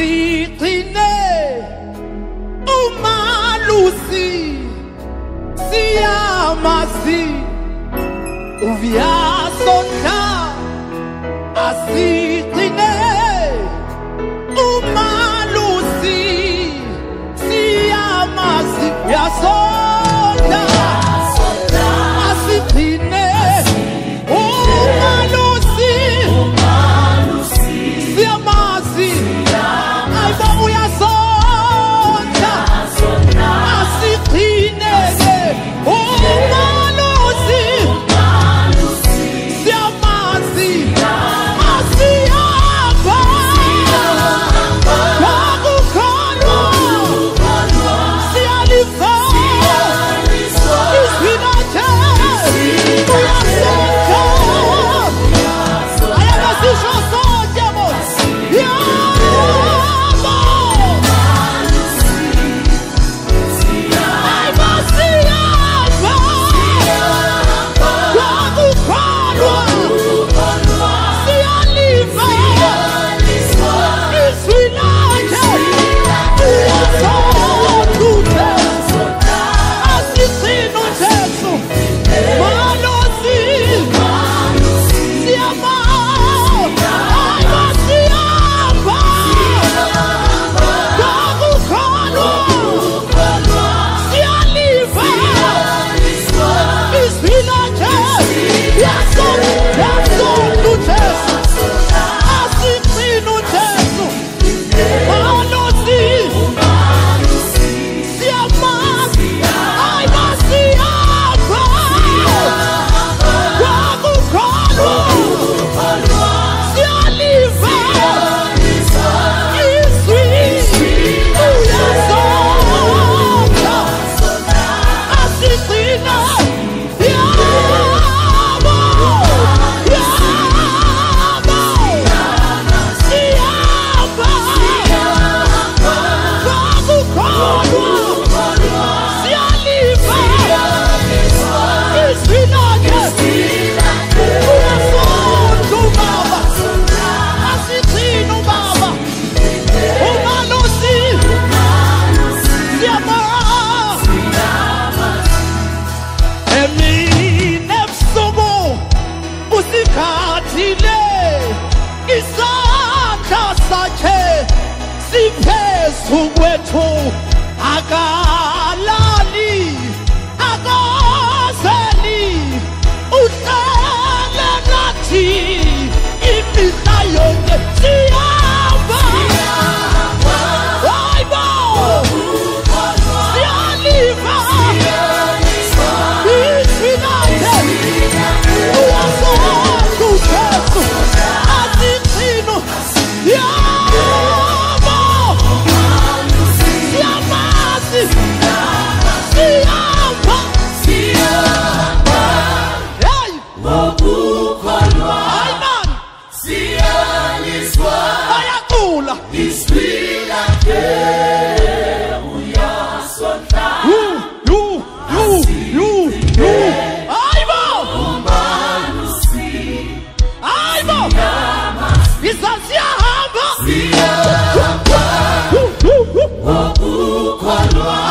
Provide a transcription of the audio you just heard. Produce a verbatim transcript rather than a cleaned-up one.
asigcine umalusi siyamazi uvyasonta asigcine umalusi siyamazi yasonta asigcine umalusi siyamazi ayba uyasonta asigcine umalusi siyamazi asiyaba wakukholwa siyaliva iswinathe uyasonta ayakasisho sonke mo yabo ayba siyaba wakukholwa siyaliva iswinathe uyasonta asigcine uThixo malosi siyama ayba siyaba wakukholwa siyaliva iswinathe uyasonta uThixo asigcine uThixo malosi siyama ayba siyaba wakukholwa siyaliva iswi uyasonta asigcine yabo yabo siyaba wakukholwa siyaliva iswinathe uyasonta ubaba asigcine ubaba umalusi siyama emini ebusuku usikhathile isandla sakhe siphezu kwethu akalali akazeli uhlale nathi imihla yonke siyaba hayibo siyaliva iswinathe uyasonta uThixo asigcine yabo siyamazi siyaba hey ayman ayakula yu yu yu yu yu aybo aybo isasiyahamba